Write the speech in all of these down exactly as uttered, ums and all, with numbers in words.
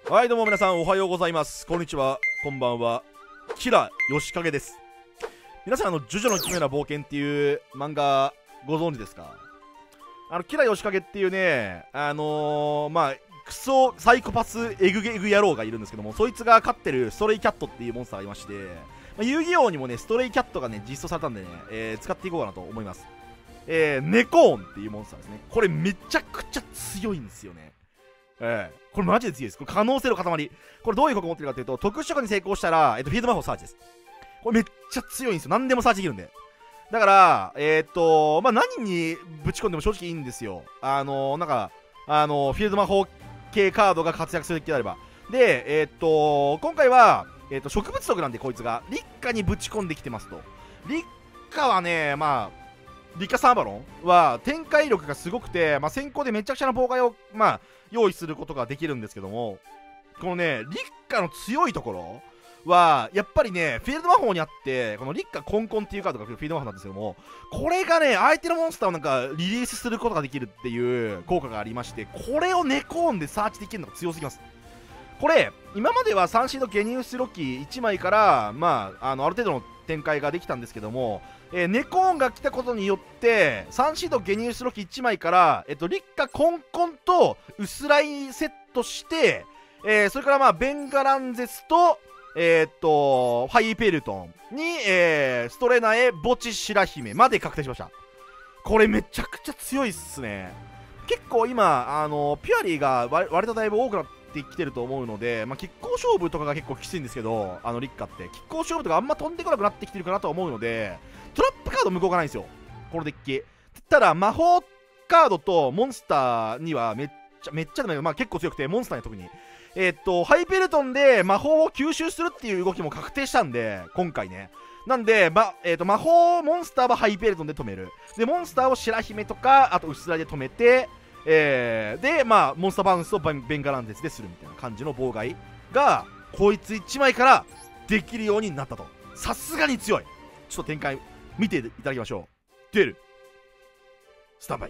はい、どうも皆さんおはようございます。こんにちは、こんばんは。キラヨシカゲです。皆さん、あの、ジョジョの奇妙な冒険っていう漫画ご存知ですか？あの、キラヨシカゲっていうね、あのー、まあ、クソサイコパスエグゲグ野郎がいるんですけども、そいつが飼ってるストレイキャットっていうモンスターがいまして、まあ、遊戯王にもね、ストレイキャットがね、実装されたんでね、えー、使っていこうかなと思います。えー、ネコーンっていうモンスターですね。これめちゃくちゃ強いんですよね。ええー、これマジで強いです。これ可能性の塊。これどういうこと持ってるかというと、特殊召喚に成功したら、えっと、フィールド魔法サーチです。これめっちゃ強いんですよ。何でもサーチできるんで。だから、えー、っと、まあ、何にぶち込んでも正直いいんですよ。あのー、なんか、あのー、フィールド魔法系カードが活躍する気であれば。で、えー、っと、今回は、えー、っと、植物族なんで、こいつが。立夏にぶち込んできてますと。立夏はね、まあ、立夏サーバロンは展開力がすごくて、まあ、先行でめちゃくちゃな妨害を、まあ、用意することができるんですけども、このね、立夏の強いところは、やっぱりね、フィールド魔法にあって、この立夏コンコンっていうカードがフィールド魔法なんですけども、これがね、相手のモンスターをなんかリリースすることができるっていう効果がありまして、これをネコーンでサーチできるのが強すぎます。これ、今まではサンシードゲニウスロッキーいちまいから、まあ、あのある程度の展開ができたんですけども、えー、ネコーンが来たことによってサンシードゲニウスロキいちまいから、えっと、立夏コンコンとウスライセットして、えー、それからまあベンガランゼスと、えー、っとハイペルトンに、えー、ストレナエボチ白姫まで確定しました。これめちゃくちゃ強いっすね。結構今あのピュアリーが割割とだいぶ多くなってきてると思うので、まあ、拮抗勝負とかが結構きついんですけど、あの立夏って拮抗勝負とかあんま飛んでこなくなってきてるかなと思うので、トラップカード無効がないんですよ、このデッキ。ただ魔法カードとモンスターにはめっちゃめっちゃでも、まあ、結構強くて、モンスターに特にえー、っとハイペルトンで魔法を吸収するっていう動きも確定したんで、今回ね。なんで、まえー、と魔法モンスターはハイペルトンで止める。でモンスターを白姫とかあとウスラで止めて、えー、でまあモンスターバウンスをベンガランデスでするみたいな感じの妨害がこいついちまいからできるようになったと。さすがに強い。ちょっと展開見ていただきましょう。出るスタンバイ。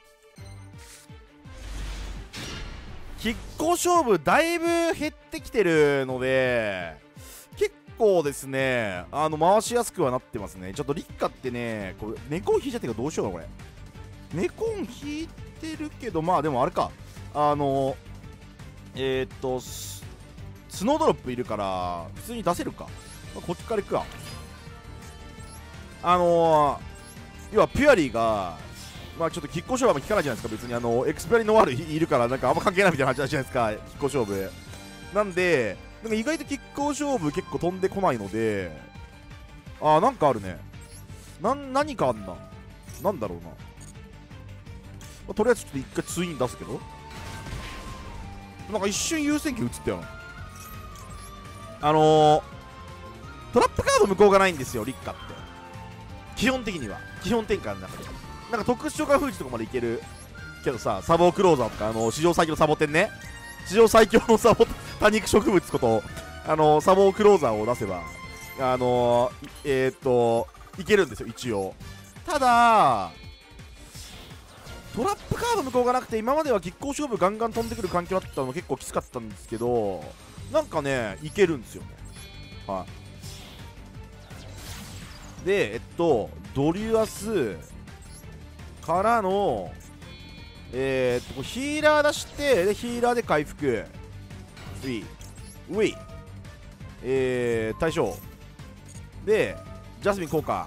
拮抗勝負だいぶ減ってきてるので、結構ですね、あの回しやすくはなってますね。ちょっと立夏ってね、これネコン引いちゃってるからどうしようかこれ。ネコン引いてるけど、まあでもあれか、あのえー、っとスノードロップいるから普通に出せるか、まあ、こっちから行くか。あのー、要はピュアリーがまあちょっと拮抗勝負はあんま効かないじゃないですか。別にあのエクスペリノワールいるからなんかあんま関係ないみたいな話じゃないですか、拮抗勝負なんで。なんか意外と拮抗勝負結構飛んでこないので、あーなんかあるね。な何かあんな、なんだろうな、まあ、とりあえずちょっと一回ツイン出すけど、なんか一瞬優先権移ったよな。あのー、トラップカード無効がないんですよ、立夏って基本的には。基本展開の中でなんか特殊召喚封じとかまでいけるけどさ、サボクローザーとか、あの史上最強のサボテンね、史上最強のサボ多肉植物こと、あのサボクローザーを出せば、あのー、えー、っといけるんですよ一応。ただトラップカード無効がなくて、今までは拮抗勝負ガンガン飛んでくる環境だったの結構きつかったんですけど、なんかねいけるんですよね。はい。でえっとドリュアスからのえー、っとヒーラー出して、でヒーラーで回復、ウィウィえー、対象でジャスミン効果、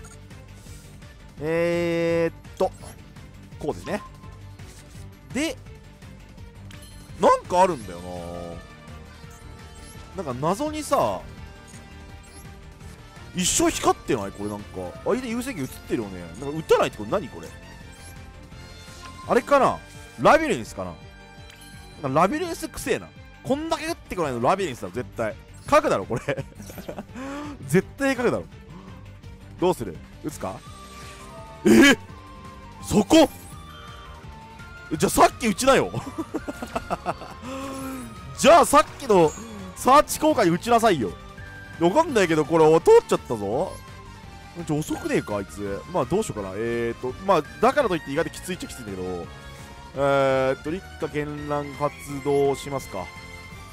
えー、っとこうですね。でなんかあるんだよな、なんか謎にさ一生光ってないこれ。なんか相手優先権映ってるよね。なんか打たないってこれ何これ、あれかな、ラビリンスかな。なんかラビリンスくせえな。こんだけ打ってこないのラビリンスだろ絶対。書くだろこれ絶対書くだろ。どうする、打つか。えー、そこじゃあさっき打ちなよじゃあさっきのサーチ効果に打ちなさいよ。わかんないけどこれ通っちゃったぞ。ちょ遅くねえかあいつ。まあどうしようかな。えーとまあだからといって意外ときついっちゃきついんだけど、えーっと立夏絢爛発動しますか。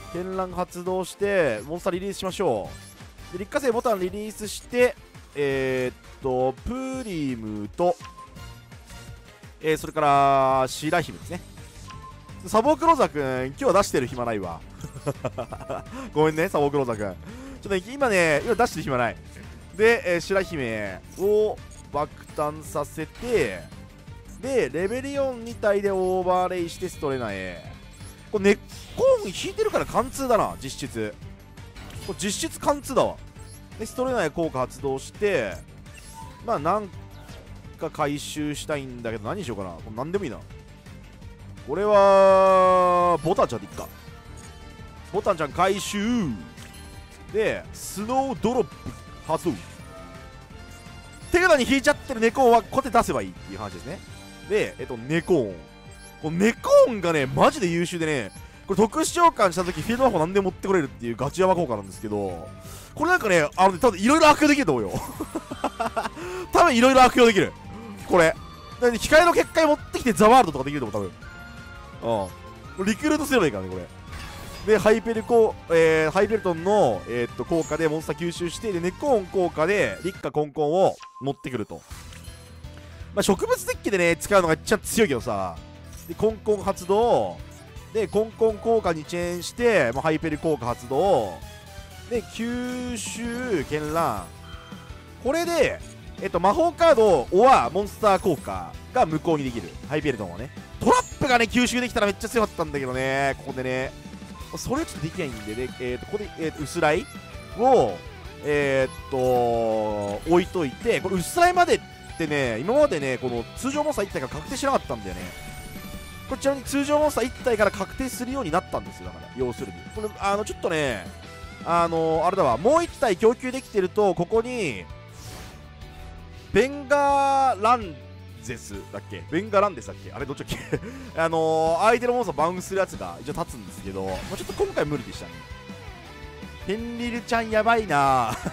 絢爛発動してモンスターリリースしましょう。で立花星ボタンリリースして、えー、っとプリムと、えー、それから白姫ですね。サボクローザーくん今日は出してる暇ないわごめんねサボクローザーくん、ちょっと今ね今出してる暇ないで、えー、白姫を爆誕させて、でレベルよんに体でオーバーレイしてストレナへ。これ根っこ引いてるから貫通だな実質。これ実質貫通だわ。でストレナへ効果発動して、まあなんか回収したいんだけど何にしようかな。これ何でもいいな。これはボタンちゃんでいっか。ボタンちゃん回収でスノードロップ発動。手札に引いちゃってるネコーンはこうやって出せばいいっていう話ですね。でえっとネコーン、このネコーンがねマジで優秀でね、これ特殊召喚した時フィールド魔法何でも持ってこれるっていうガチヤバ効果なんですけど、これなんかねあのね多分いろいろ悪用できると思うよ多分いろいろ悪用できるこれ。だって控えの結界持ってきてザワールドとかできると思う多分。うんリクルートすればいいからねこれで。ハイペルコ、えー、ハイペルトンの、えー、っと効果でモンスター吸収して、でネコーン効果で立花コンコンを持ってくると。まあ植物デッキでね使うのが一番強いけどさ、でコンコン発動でコンコン効果にチェーンして、まあ、ハイペル効果発動で吸収絢爛。これで、えっと、魔法カードオアモンスター効果が無効にできる。ハイペルトンはねトラップがね吸収できたらめっちゃ強かったんだけどね、ここでねそれはちょっとできないんでね、えー、とここで、えー、と薄らいをえー、っと置いといて、これ薄らいまでってね今までねこの通常モンスターいち体が確定しなかったんだよね。これちなみに通常モンスターいち体から確定するようになったんですよ。だから要するにこれあのちょっとねあのあれだわ、もういち体供給できてるとここにベンガーランゼスだっけベンガランデスだっけあれどっちだっけあのー、相手のモンスターバウンスするやつが一応立つんですけど、まあ、ちょっと今回無理でしたね。フェンリルちゃんやばいなフ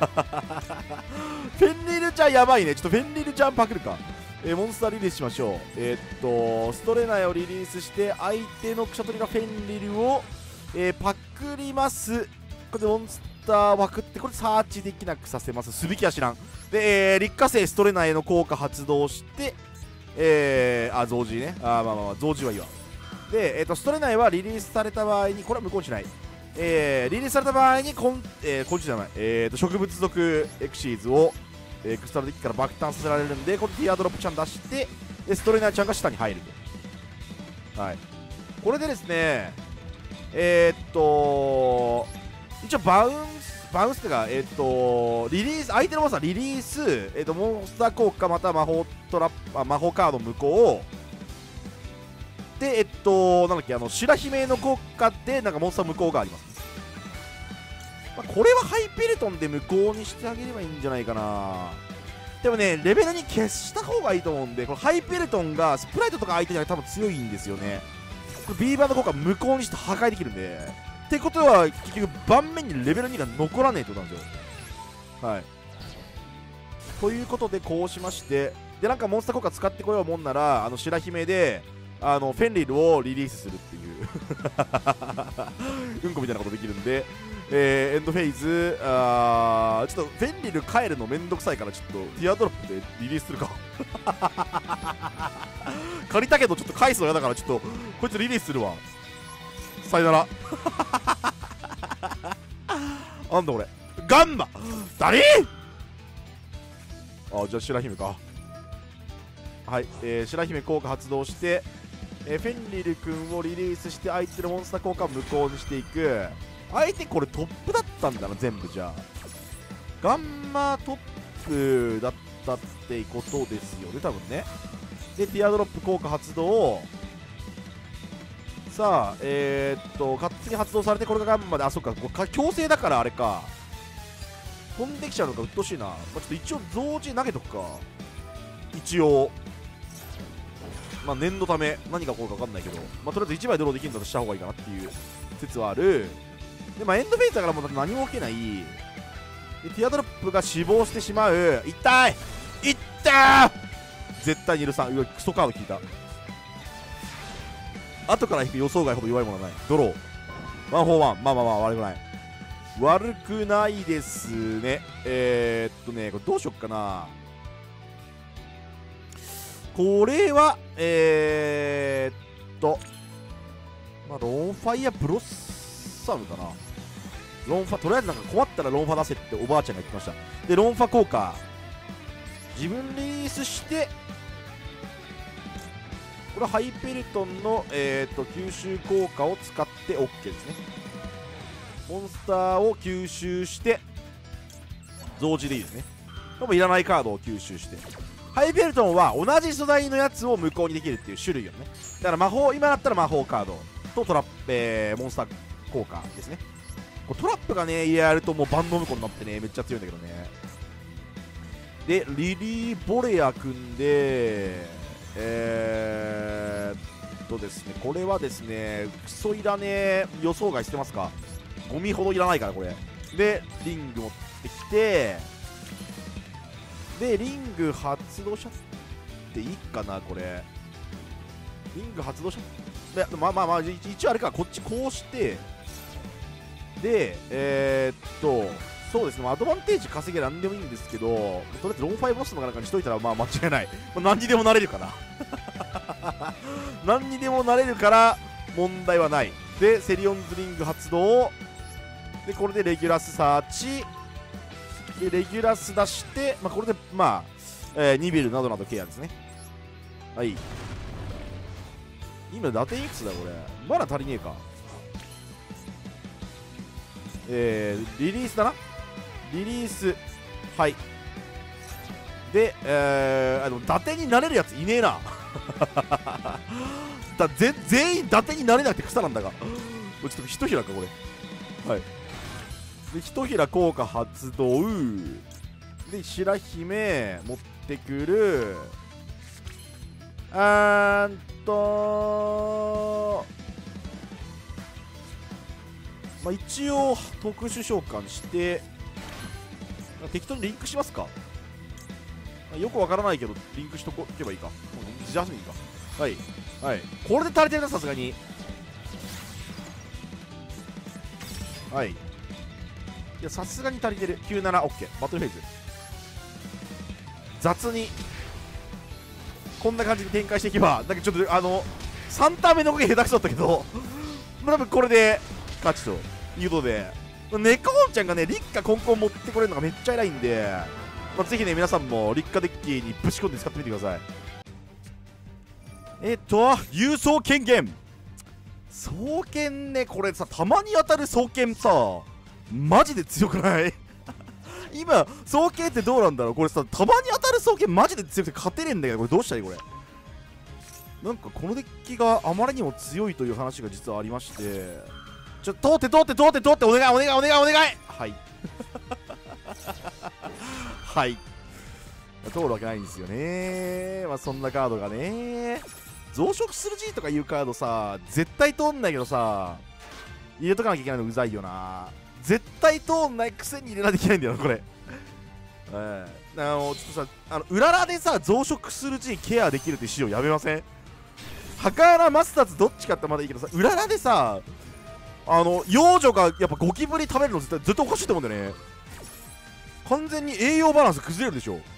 ェンリルちゃんやばいね。ちょっとフェンリルちゃんパクるか。えー、モンスターリリースしましょう。えー、っとストレナイをリリースして相手のクシャトリがフェンリルを、えー、パクります。これでモンスター枠ってこれサーチできなくさせます。すびきは知らんで、えー、立花星ストレナイの効果発動して、えー、あ増持ねあまあまあまあ増持はいいわ。で、えー、とストレナイはリリースされた場合にこれは無効にしない、えー、リリースされた場合にコン、えー、コンチじゃない、えー、と植物属エクシーズを、えー、クスタルデッキから爆誕させられるんで、これティアドロップちゃん出してでストレナイちゃんが下に入ると。はいこれでですねえー、っと一応バウンスバウンスってかえー、っとリリース相手のモンスターリリース、えー、っとモンスター効果または魔法トラップあ魔法カード無効でえっとなんだっけあの白姫の効果でなんかモンスター無効があります、まあ、これはハイペルトンで無効にしてあげればいいんじゃないかな。でもねレベルに消した方がいいと思うんで、これハイペルトンがスプライトとか相手には多分強いんですよね。これ B バーの効果無効にして破壊できるんで、ってことは結局盤面にレベルにが残らないってことなんですよ。はいということでこうしまして、でなんかモンスター効果使ってこようもんならあの白姫であのフェンリルをリリースするっていううんこみたいなことできるんで、えー、エンドフェイズあーちょっとフェンリル帰るのめんどくさいからちょっとティアドロップでリリースするか借りたけどちょっと返すの嫌だからちょっとこいつリリースするわ。さよならなんだこれガンマ誰あじゃあ白姫か。はい、えー、白姫効果発動して、えー、フェンリル君をリリースして相手のモンスター効果を無効にしていく。相手これトップだったんだな全部。じゃあガンマトップだったってことですよね多分ね。でティアドロップ効果発動さあえー、っと勝手に発動されてこれがガンマであそっかこれ強制だからあれか飛んできちゃうのかうっとうしいな、まあ、ちょっと一応増持投げとくか一応まあ念のため何が起こるか分かんないけど、まあ、とりあえずいちまいドローできるんだとした方がいいかなっていう説はある。でまあエンドフェイスだからもうだって何も起きない。でティアドロップが死亡してしまう。痛いいったー絶対に許さん。うわクソカード効いた。後から引く予想外ほど弱いものはない。ドローワンフォーワン、まあまあまあ悪くない悪くないですね。えー、っとねこれどうしよっかな。これはえー、っとまあロンファイアブロッサムかな。ロンファとりあえずなんか困ったらロンファ出せっておばあちゃんが言ってました。でロンファ効果自分リリースして、これはハイペルトンの、えー、と吸収効果を使って OK ですね。モンスターを吸収して増字でいいですね。でもいらないカードを吸収して、ハイペルトンは同じ素材のやつを無効にできるっていう種類をね。だから魔法、今だったら魔法カードとトラップ、えー、モンスター効果ですね。こうトラップがねやるともう万能無効になってねめっちゃ強いんだけどね。でリリー・ボレア組んでえー、っとですねこれはですねクソいらねえ予想外してますか。ゴミほどいらないからこれでリング持ってきて、でリング発動しちゃっていいかな。これリング発動しちゃってまあまあまあ一応あれか、こっちこうしてでえー、っとそうですね、アドバンテージ稼げなんでもいいんですけど、とりあえずロンファイボスのかなんかにしといたらまあ間違いない、何にでもなれるかな何にでもなれるから問題はない。でセリオンズリング発動で、これでレギュラスサーチでレギュラス出して、まあ、これでまあ、えー、ニビルなどなどケアですね。はい、今打点いくつだこれ、まだ足りねえか。えー、リリースだな、リリース、はいで、えー、あの打点になれるやついねえなだぜ全員打点になれなくて草なんだがちょっとひとひらかこれ。はいでひとひら効果発動で白姫持ってくる、あーんとまあ、一応特殊召喚して適当にリンクしますか。よくわからないけどリンクしとけばいいか。ジャスミンか。はいはいこれで足りてるなさすがに。はいいやさすがに足りてる。 きゅうじゅうなな OK バトルフェーズ雑にこんな感じで展開していけば、なんかちょっとあのさんターン目の動き下手くそだったけど多分これで勝ちということで、ネコーンちゃんがね立夏コンコン持ってこれるのがめっちゃ偉いんで、まあ、ぜひね皆さんも立夏デッキにぶち込んで使ってみてください。えっと郵送権限双剣ね、これさたまに当たる双剣さマジで強くない今双剣ってどうなんだろう。これさたまに当たる双剣マジで強くて勝てねえんだけど、これどうしたらいいこれ。なんかこのデッキがあまりにも強いという話が実はありまして、ちょ通って通って通って通ってお願いお願いお願いお願いはいはい通るわけないんですよね。まあそんなカードがね、増殖する G とかいうカードさ絶対通んないけどさ入れとかなきゃいけないのうざいよな。絶対通んないくせに入れないといけないんだよなこれ。ええー、あのちょっとさあのうららでさ増殖する G ケアできるって仕様やめません？ハカーラマスターズどっちかってまだいいけどさ、うららでさあの幼女がやっぱゴキブリ食べるの絶対絶対おかしいと思うんだよね。完全に栄養バランス崩れるでしょ。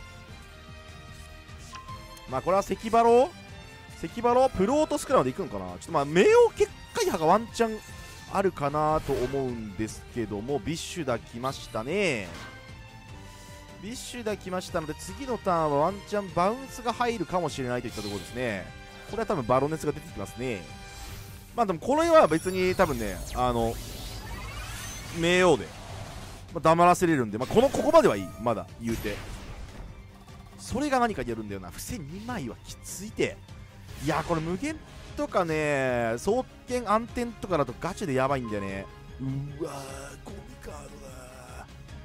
まあこれは関バロ関バロプロートスクラムでいくのかな。ちょっとまあ名誉結界派がワンチャンあるかなと思うんですけども、ビッシュダ来ましたね。ビッシュダ来ましたので次のターンはワンチャンバウンスが入るかもしれないといったところですね。これは多分バロネスが出てきますね。まあでもこれは別に多分ねあの名誉で、まあ、黙らせれるんで、まあ、このここまではいいまだ言うて。それが何かやるんだよな。付箋にまいはきついて。いやこれ無限とかね双剣暗転とかだとガチでやばいんだよね。うわーゴミカードだ。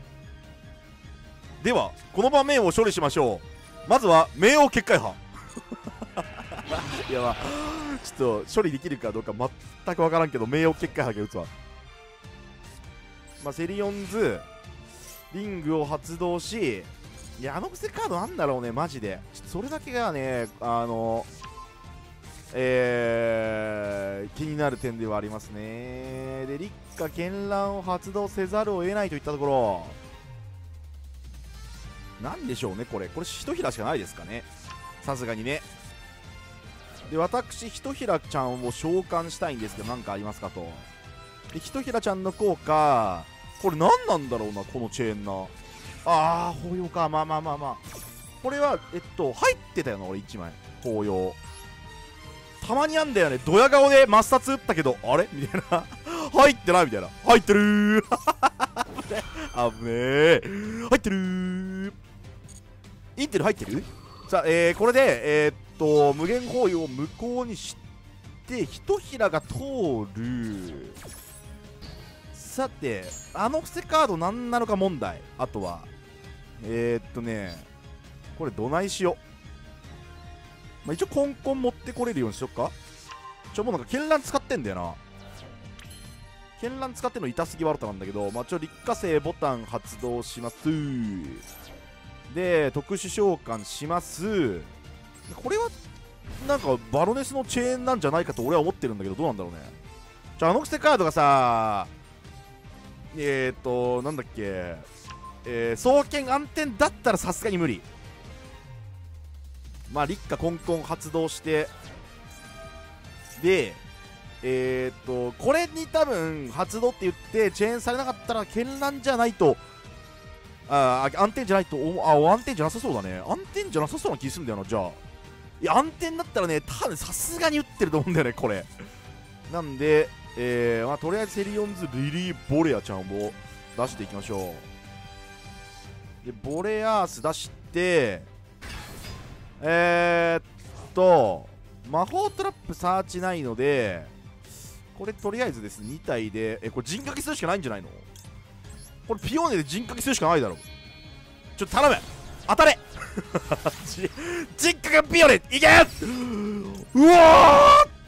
ではこの場面を処理しましょう。まずは名誉結界派いやまあちょっと処理できるかどうか全く分からんけど名誉結界派が打つわ。まあセリオンズリングを発動し、いやあの伏せカードなんだろうねマジで。ちょっとそれだけがねあのえー、気になる点ではありますね。 で立夏絢爛を発動せざるを得ないといったところなんでしょうね。これこれ一平しかないですかね、さすがにね。で私一平ちゃんを召喚したいんですけど何かありますかと。で一平ちゃんの効果これ何なんだろうな、このチェーンな。あー、抱擁か。まあまあまあまあこれはえっと入ってたよな俺いちまい抱擁。たまにあんだよね、ドヤ顔で抹殺打ったけどあれみたいな入ってないみたいな。入ってるーあぶねえ、入ってるー。インテル入ってる。さあ、えー、これでえー、っと無限包囲を無効にして一平が通る。さてあの伏せカード何なのか問題。あとはえー、っとねこれどないしよう。まあ、一応コンコン持ってこれるようにしよっか。ちょもうなんか絢爛使ってんだよな。絢爛使ってんの痛すぎワルタなんだけど、まあ、ちょ立花星ボタン発動します。で特殊召喚します。これはなんかバロネスのチェーンなんじゃないかと俺は思ってるんだけど、どうなんだろうね。じゃああの癖カードがさえーっとなんだっけ、えー、双剣暗転だったらさすがに無理。まあ立花コンコン発動してでえー、っとこれに多分発動って言ってチェーンされなかったら絢爛じゃないと、あー暗転じゃないと、あ暗転じゃなさそうだね。暗転じゃなさそうな気するんだよな。じゃあいや暗転だったらね多分さすがに打ってると思うんだよねこれ。なんでえーまあ、とりあえずセリオンズリリー・ボレアちゃんを出していきましょう。でボレアース出してえー、っと魔法トラップサーチないのでこれとりあえずですねに体でえこれ陣掛けするしかないんじゃないの。これピオーネで陣掛けするしかないだろ。ちょっと頼む当たれ陣掛けピオーネいけうわー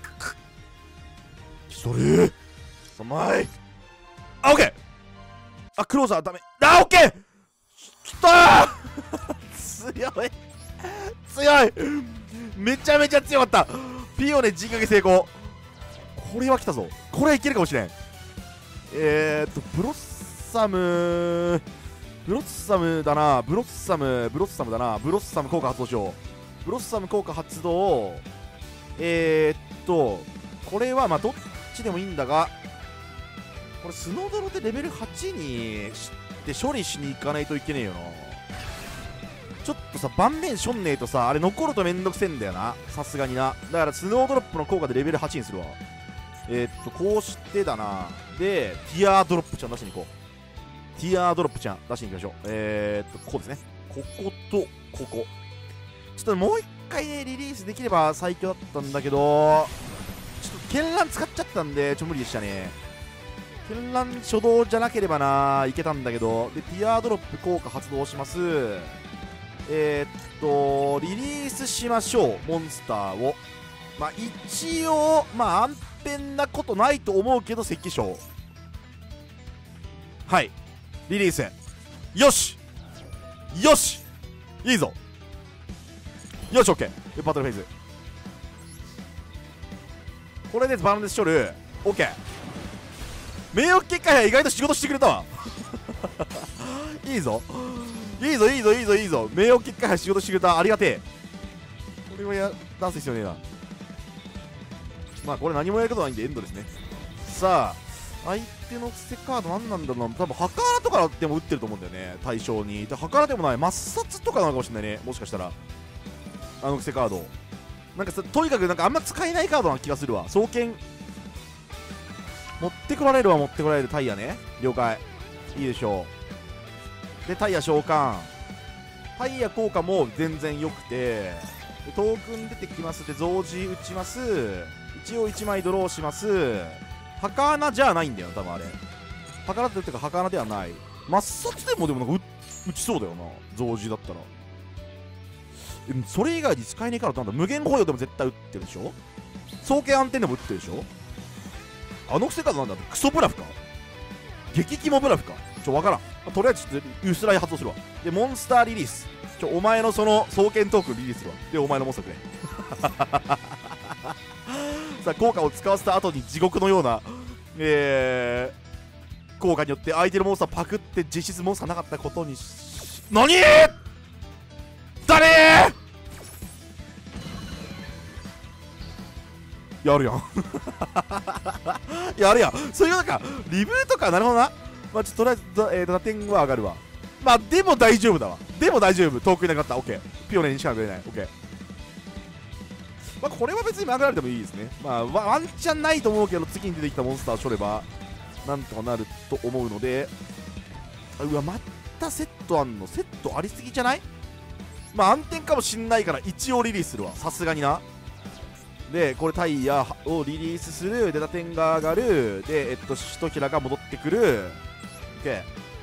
それさんまいあオッケーあクローザーダメあオッケーきたー強い強いめちゃめちゃ強かった。ピオネ陣掛け成功。これは来たぞ。これはいけるかもしれん。えーっとブロッサムブロッサムだなブロッサムブロッサムだなブロッサム効果発動しよう。ブロッサム効果発動えーっとこれはまあどっちでもいいんだがこれスノードロでレベルはちにして処理しに行かないといけねえよな。ちょっとさ盤面しょんねえとさあれ残るとめんどくせえんだよなさすがにな。だからスノードロップの効果でレベルはちにするわ。えー、っとこうしてだな。でティアードロップちゃん出しに行こう。ティアードロップちゃん出しに行きましょう。えー、っとここですね。こことここちょっともう一回ねリリースできれば最強だったんだけどちょっと絢爛使っちゃったんでちょ無理でしたね。絢爛初動じゃなければないけたんだけど。でティアードロップ効果発動します。えー、っとリリースしましょうモンスターを。まあ一応まあ安全なことないと思うけど石器賞はいリリースよしよしいいぞよし OK バトルフェイズこれでバランス処理 OK。 名誉結果や意外と仕事してくれたわいいぞいいぞいいぞいいぞいいぞ名誉結果や仕事してくれたありがてえ。これはや出す必要ねえな。まあこれ何もやることないんでエンドですね。さあ相手の伏せカード何なんだろうな。多分ハカラとかでも打ってると思うんだよね対象に。でハカラでもない抹殺とかなのかもしれないねもしかしたらあの伏せカードなんかさとにかくなんかあんま使えないカードな気がするわ。双剣持ってこられるは持ってこられるタイヤね了解いいでしょう。でタイヤ召喚タイヤ効果も全然良くてトークン出てきますで増字打ちます一応いちまいドローします。ハカーナじゃないんだよ多分あれハカラっていうかハカーナではない。抹殺でもでもなんか打ちそうだよな増字だったら。それ以外に使えねえからなんだ無限保養でも絶対打ってるでしょ。双剣暗転でも打ってるでしょ。あの伏せカードなんだクソブラフか激キモブラフかちょわからん、まあ、とりあえずちょっと薄らい発動するわ。でモンスターリリースちょお前のその双剣トークンリリースするわ。でお前のモンスターくれさあ効果を使わせた後に地獄のようなえー、効果によって相手のモンスターパクって実質モンスターなかったことにし何誰やるやんやるやん。そういうなんかリブートか。なるほどな。まあちょっととりあえずだ、えー、打点は上がるわ。まあでも大丈夫だわ。でも大丈夫。遠くになかった。オッケー。ピオネにしか上げれない。オッケー。まあこれは別に上げられてもいいですね。まあワンチャンないと思うけど、次に出てきたモンスターを処ればなんとかなると思うので。うわ、またセットあんの。セットありすぎじゃない？まあ暗転かもしんないから一応リリースするわ。さすがにな。でこれタイヤをリリースする。で打点が上がる。でえっとシトキラが戻ってくる。 OK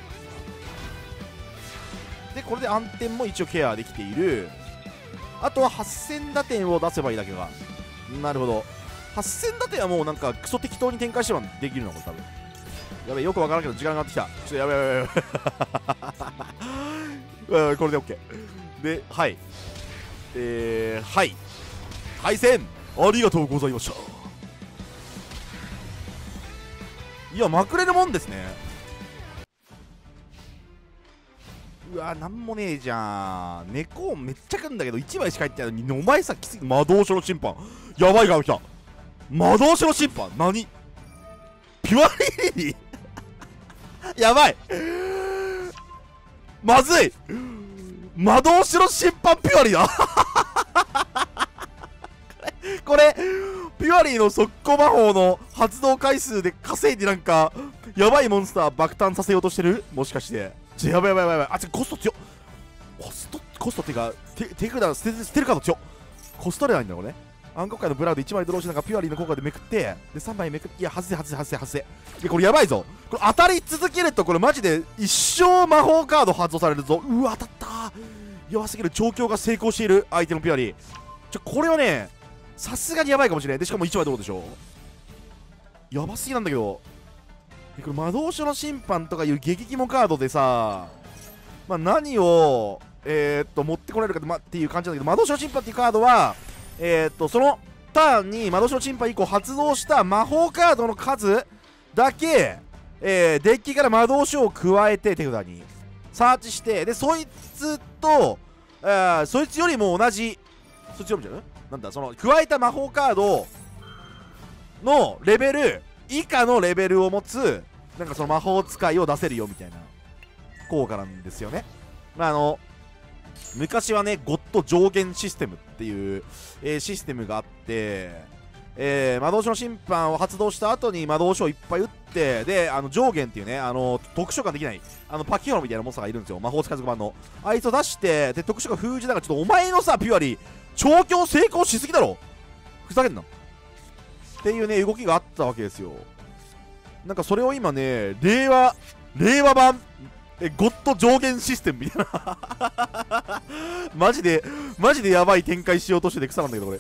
でこれで暗転も一応ケアできている。あとははっせん打点を出せばいいだけか。なるほど。はっせん打点はもうなんかクソ適当に展開してはできるのこれ多分。やべえ、よくわからんけど時間がかかってきた。ちょっとやべえやべえやべえこれで OK で、はいえー、はい対戦ありがとうございました。いやまくれるもんですね。うわなんもねえじゃん。猫めっちゃくんだけどいちまいしか入ってないのに、お前さきつい。魔導書の審判やばいから来た。魔導書の審判何ピュアリリーやばいまずい。魔導書の審判ピュアリーだこれピュアリーの速攻魔法の発動回数で稼いでなんかやばいモンスター爆誕させようとしてる。もしかしてちょやばいやばいやばいやばい。あ、ちょコスト強っ。コストコストっていうか手手札捨て捨てるカード強っ。コストれないんだよね。暗黒界のブラウドいちまいドローしながらピュアリーの効果でめくってでさんまいめくって、いや外せ外せ外せ外せ。でこれやばいぞ。これ当たり続けるとこれマジで一生魔法カード発動されるぞ。うわ当たったー。弱すぎる。状況が成功している相手のピュアリー。ちょこれはねさすがにやばいかもしれない。でしかもいちまいドローでしょ。やばすぎなんだけど。これ魔導書の審判とかいう激キモカードでさ、まあ、何をえー、っと持ってこられるか、ま、っていう感じなんだけど、魔導書の審判っていうカードはえー、っとそのターンに魔導書の審判以降発動した魔法カードの数だけ、えー、デッキから魔導書を加えて手札にサーチして、でそいつと、えー、そいつよりも同じそいつよりもじゃんなんだその加えた魔法カードのレベル以下のレベルを持つなんかその魔法使いを出せるよみたいな効果なんですよね。まあ、あの昔はねゴッド上限システムっていう、えー、システムがあって、えー、魔導書の審判を発動した後に魔導書をいっぱい打って、であの上限っていうねあの特殊化できないあのパキオロみたいなモンスターがいるんですよ。魔法使い族版のあいつを出してで特殊化封じながら、ちょっとお前のさピュアリー調教成功しすぎだろふざけんなっていうね動きがあったわけですよ。なんかそれを今ね令和令和版えゴッド上限システムみたいなマジでマジでやばい展開しようとしてて草なんだけどこれ。い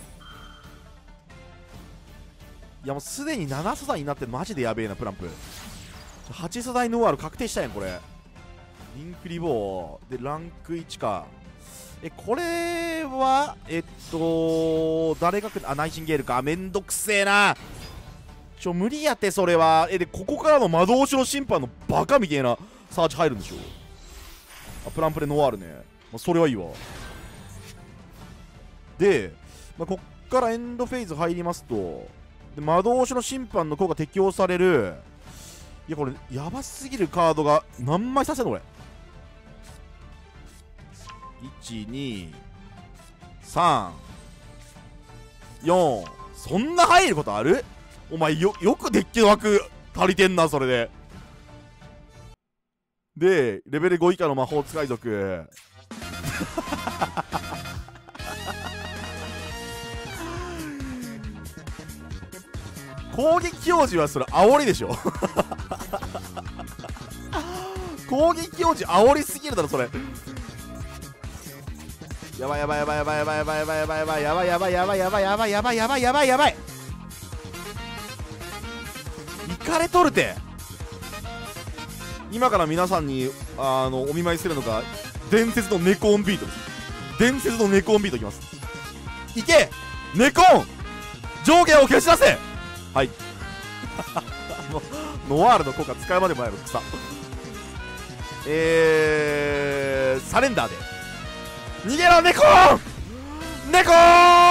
やもうすでになな素材になってマジでやべえなプランプ。はち素材ノワール確定したやんこれ。リンクリボーでランクいちか。えこれはえっと誰が来る。あナイチンゲールか。めんどくせえなちょ無理やってそれは。えでここからの魔導書の審判のバカみたいなサーチ入るんでしょ。あプランプレノワールね、まあ、それはいいわ。で、まあ、こっからエンドフェーズ入りますとで魔導書の審判の効果適用される。いやこれやばすぎるカードが何枚させんのこれ。いちにさんよんそんな入ることある。お前 よ, よくデッキの枠足りてんなそれで。でレベルご以下の魔法使い族攻撃表示はそれ煽りでしょ攻撃表示煽りすぎるだろそれ。やばいやばいやばいやばいやばいやばいやばいやばいやばいやばいやばいやばいやばいやばいやばいやばいやばいやばいイカレトルテ。今から皆さんにあのお見舞いするのが伝説のネコオンビートです。伝説のネコオンビートいきます。いけネコオン上下を消し出せ。はいもうノワールの効果使うまでもやろ草。えーサレンダーで逃げろ猫猫